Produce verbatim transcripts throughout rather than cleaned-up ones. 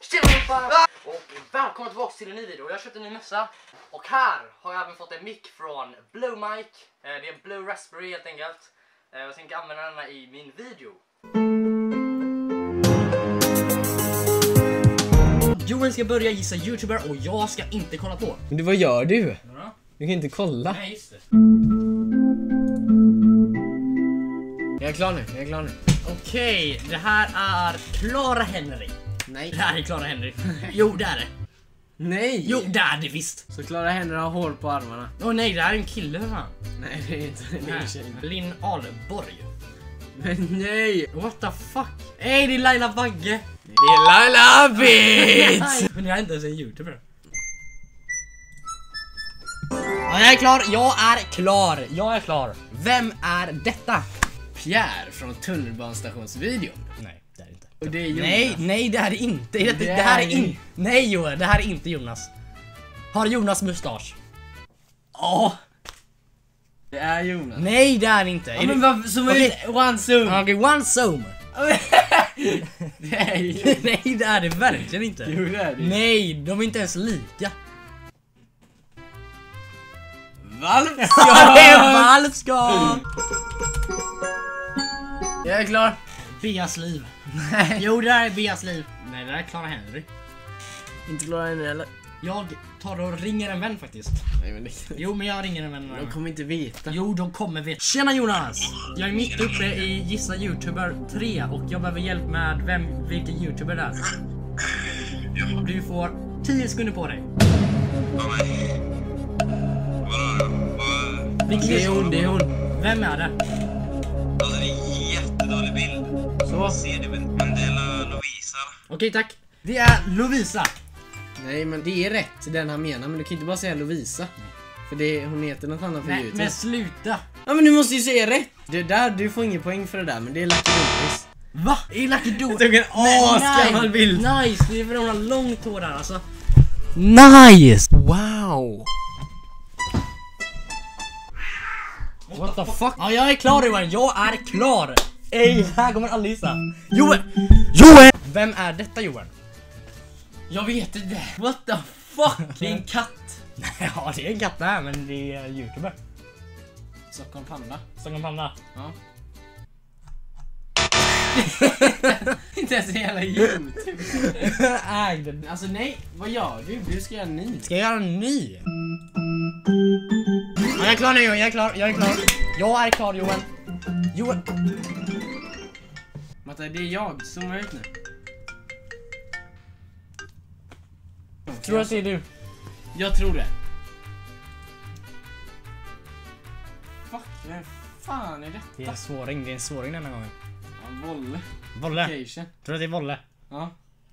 Tjena allihopa! Och välkomna tillbaka till en ny video. Jag har köpt en ny mössa. Och här har jag även fått en mic från Blue Mic. Det är en Blue Raspberry helt enkelt. Jag tänker använda denna i min video. Johan ska börja gissa YouTuber och jag ska inte kolla på. Men du, vad gör du? Ja. Du kan inte kolla. Nej, just det. Jag är klar nu, jag är klar nu. Okej, det här är Clara Henry. Nej. Det här är Clara Henry. Jo, det är det. Nej! Jo, det är det visst. Så Clara Henry har hår på armarna. Åh oh, nej, det här är en kille för fan. Nej, det är inte. Det är en tjej. Linn Ahlborg. Men nej! What the fuck? Ey, det är Laila Bagge. Det är Laila Bit! Men jag är inte ens en YouTuber. Ja, jag är klar, jag är klar, jag är klar. Vem är detta? Pierre från tunnelbanestationsvideon. Nej, det är inte. Och det är Jonas. Nej, nej, det här är inte. Det, det, Det det här är är inte. Nej, Johan, det här är inte Jonas. Har Jonas mustasch? Ja. Det är Jonas. Nej, det är inte. Ja, är men det... vad som Okej. är one zoom. Okej, okay, one zoom. Det är ju. Nej, det är det verkligen inte. Jo, det är det. Nej, de är inte ens lika. Valpska! Ja, det är Valpska! Jag är klar. Beas liv. Nej. Jo, det här är Beas liv. Nej, det här är Clara Henry. Inte Clara Henry eller? Jag tar och ringer en vän faktiskt. Nej, men det... Jo, men jag ringer en vän. De kommer inte veta. Jo, de kommer veta. Tjena Jonas! Jag är mitt uppe i Gissa YouTuber tre och jag behöver hjälp med vem, vilken YouTuber det är. Du får tio sekunder på dig. Det är hon, det är hon. Vem är det? Alltså det är jättedålig bild. Så. Ser du men men det är Lovisa. Okej, tack. Det är Lovisa. Nej, men det är rätt den han menar, men du kan inte bara säga Lovisa. För det, hon heter något annat för Nej, YouTube. men sluta. Ja, men du måste ju säga rätt. Det där, du får ingen poäng för det där, men det är Lucky Doris. Va? I Lucky Do? Jag tog en asgammal bild. Nice, det är för hon har långt hår där alltså. Nice! Wow. What the fuck? Ja, jag är klar Johan, jag är klar. Ey, här kommer alla gissa. Johan! Johan! Vem är detta Johan? Jag vet inte. What the fuck? Det är en katt. Ja, det är en katt där, men det är YouTuber. Stockholm Panda. Stockholm Panda. Ja. Inte ens en jävla YouTube. Ägd. Alltså nej, vad gör du? Du ska göra en ny. Ska jag göra en ny? Ja, jag är klar nu Johan, jag är klar, jag är klar. Jag är klar Johan. Johan. Matta, det är jag. Zooma ut nu. Tror du att det är du? Jag tror det. Fuck, vem fan är detta? Det är en svåring, det är en svåring denna gången. Ja, Volle. Volle. Occasion. Tror du att det är Volle? Ja.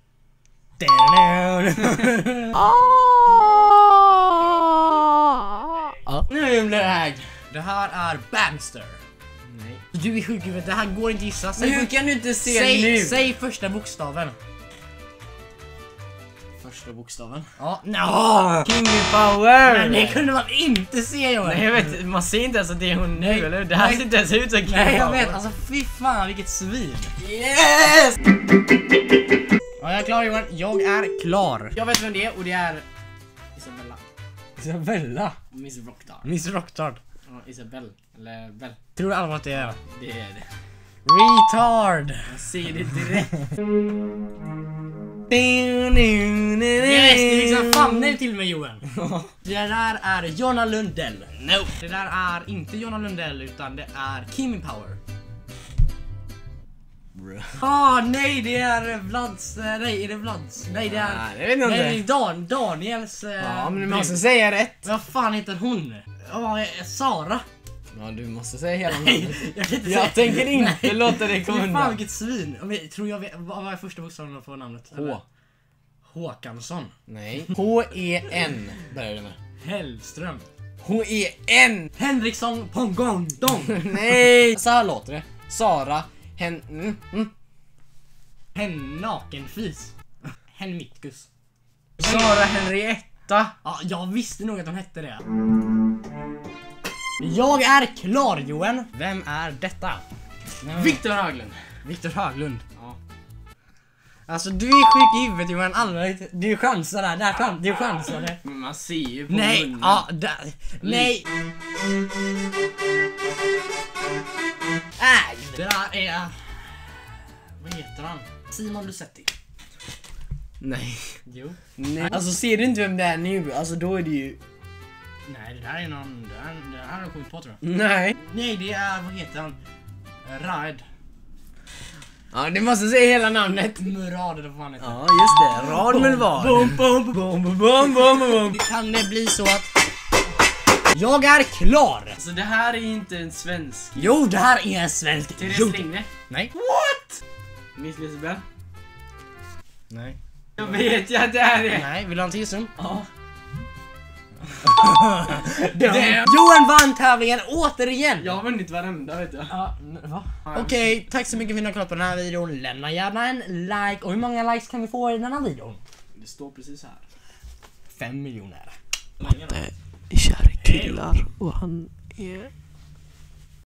Ja. Nu blir det här. Det här är Bamster. Nej. Du är sjuk i huvudet, det här går inte att gissa. Men hur kan du inte se säg, nu? säg första bokstaven. Första bokstaven. Ja, no. King Power! Men det kunde man inte se Johan. Nej, jag vet, man ser inte ens att det är hon nu, Nej. eller? Det här Nej. ser inte ens ut som King Nej, jag Power. vet, alltså fy fan vilket svin. Yes! Ja, jag är klar Johan, jag är klar. Jag vet vem det är, och det är Isabella. Isabella. Miss Rocktard. Miss Rocktard. Ja, Isabel. Eller Bell. Tror du alla att det är? Det är det. Retard. Jag ser det direkt. Yes, det är liksom famnen till mig Johan. Det där är Jonna Lundell. No. Det där är inte Jonna Lundell utan det är Kim Power. Ah, nej, det är Vlads, nej, är det Vlads? Nej, det är, Nej, det vet jag nej, det inte. är Dan, Daniels eh, Ja, men du brud. måste säga rätt. Vad fan heter hon? Ja, eh, Sara. Ja, du måste säga hela Nej, namnet. jag kan inte Jag säga. tänker inte Nej. låta dig komma Fy fan undan. vilket svin. Men, tror jag vet, vad vad är första bokstaven på namnet? H. Håkansson. Nej. H E N börjar det med. Hellström. H E N. Henriksson Pongong Dong. Nej. Så här låter det. Sara. Hen... Mm, mm. Hen nakenfis. Hen Mitkus. Sara Henrietta. Ja, jag visste nog att de hette det. Jag är klar Johan. Vem är detta? Viktor Haglund. Viktor Haglund. Ja. Alltså du är sjuk i huvudet Johan, allvarligt. Du chansar där, där chans, du chansade. Men man ser ju på Nej, munnen. ja, där. Nej. Nej, det där är... Vad heter han? Simon Lusetti. Nej. Jo. Nej. Alltså ser du inte vem det är nu? Alltså då är det ju... Nej, det där är någon... Det här, det här har jag kommit på tror jag. Nej. Nej, det är... Vad heter han? Raed. Ja, du måste säga hela namnet. Murad eller vad fan heter. Ja, just det. Rad med vad. Bom, bom, bom, bom, bom, bom, bom. Kan det bli så att... Jag är klar! Alltså det här är inte en svensk. Jo, det här är en svensk. Therese Jo. Lindgren. Nej. What? Miss Lisbeth? Nej. Jag vet ju att det här är. Nej, vill du ha en till gissning? Ja. Det- Johan vann tävlingen återigen! Jag har vunnit varenda vet jag. Ja, va? Okej, tack så mycket för att ni har kollat på den här videon. Lämna gärna en like. Och hur många likes kan vi få i den här videon? Det står precis här. Fem miljoner. Matte är kär killar och han är